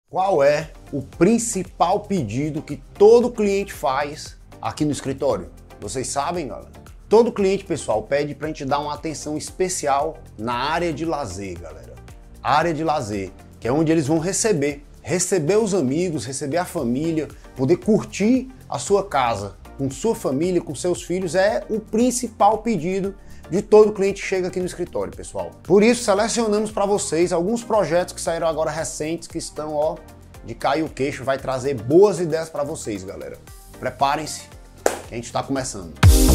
Qual é o principal pedido que todo cliente faz aqui no escritório? Vocês sabem, galera? Todo cliente, pessoal, pede pra gente dar uma atenção especial na área de lazer, galera. Área de lazer, que é onde eles vão receber os amigos, receber a família, poder curtir a sua casa com sua família, com seus filhos, é o principal pedido de todo cliente que chega aqui no escritório, pessoal. Por isso, selecionamos para vocês alguns projetos que saíram agora recentes, que estão, ó, de cair o queixo, vai trazer boas ideias para vocês, galera. Preparem-se, que a gente está começando.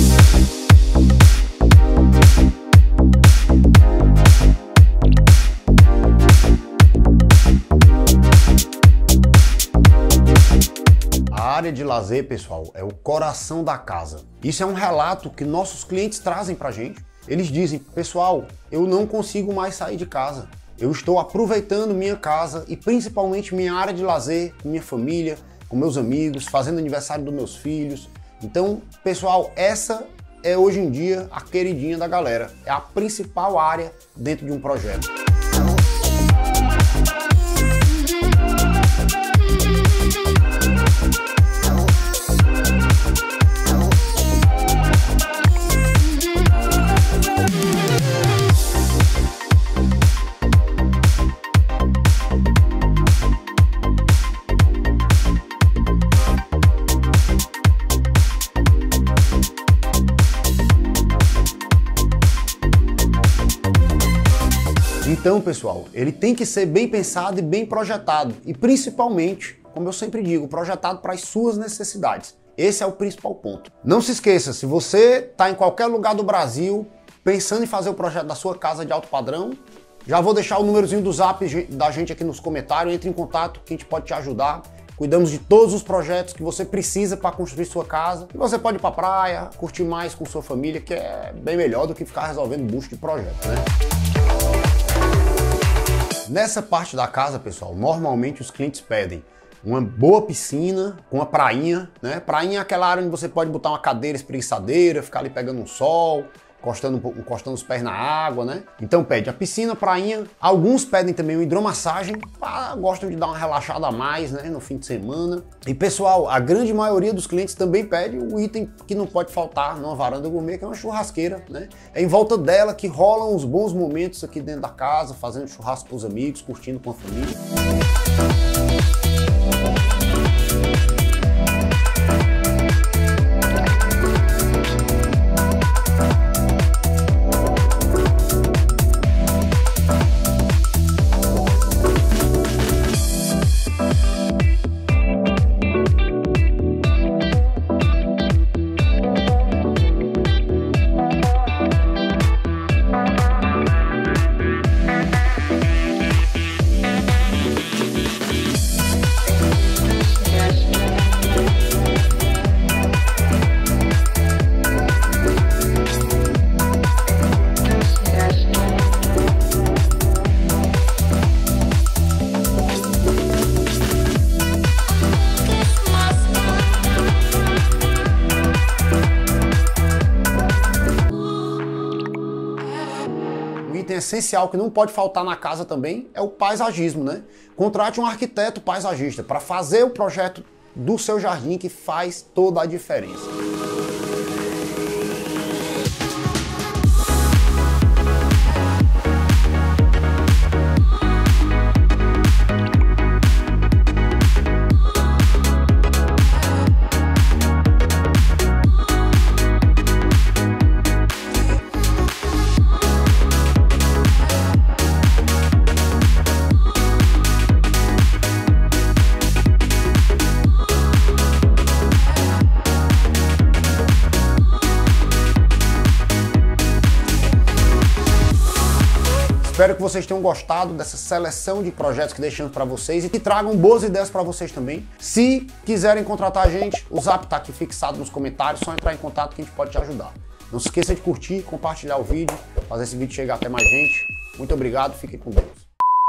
A área de lazer, pessoal, é o coração da casa. Isso é um relato que nossos clientes trazem pra gente. Eles dizem, pessoal, eu não consigo mais sair de casa. Eu estou aproveitando minha casa e principalmente minha área de lazer, com minha família, com meus amigos, fazendo aniversário dos meus filhos. Então, pessoal, essa é hoje em dia a queridinha da galera. É a principal área dentro de um projeto. Então, pessoal, ele tem que ser bem pensado e bem projetado. E principalmente, como eu sempre digo, projetado para as suas necessidades. Esse é o principal ponto. Não se esqueça, se você está em qualquer lugar do Brasil pensando em fazer o projeto da sua casa de alto padrão, já vou deixar o númerozinho do zap da gente aqui nos comentários. Entre em contato que a gente pode te ajudar. Cuidamos de todos os projetos que você precisa para construir sua casa. E você pode ir para a praia, curtir mais com sua família, que é bem melhor do que ficar resolvendo bucho de projeto, né? Nessa parte da casa, pessoal, normalmente os clientes pedem uma boa piscina com uma prainha, né? Prainha é aquela área onde você pode botar uma cadeira espreguiçadeira, ficar ali pegando um sol, encostando os pés na água, né? Então pede a piscina, prainha. Alguns pedem também uma hidromassagem, gostam de dar uma relaxada a mais, né, no fim de semana. E pessoal, a grande maioria dos clientes também pede o item que não pode faltar numa varanda gourmet, que é uma churrasqueira, né? É em volta dela que rolam os bons momentos aqui dentro da casa, fazendo churrasco com os amigos, curtindo com a família. Um item essencial que não pode faltar na casa também é o paisagismo, né? Contrate um arquiteto paisagista para fazer o projeto do seu jardim, que faz toda a diferença. Espero que vocês tenham gostado dessa seleção de projetos que deixamos para vocês e que tragam boas ideias para vocês também. Se quiserem contratar a gente, o zap está aqui fixado nos comentários, só entrar em contato que a gente pode te ajudar. Não se esqueça de curtir, compartilhar o vídeo, fazer esse vídeo chegar até mais gente. Muito obrigado, fiquem com Deus.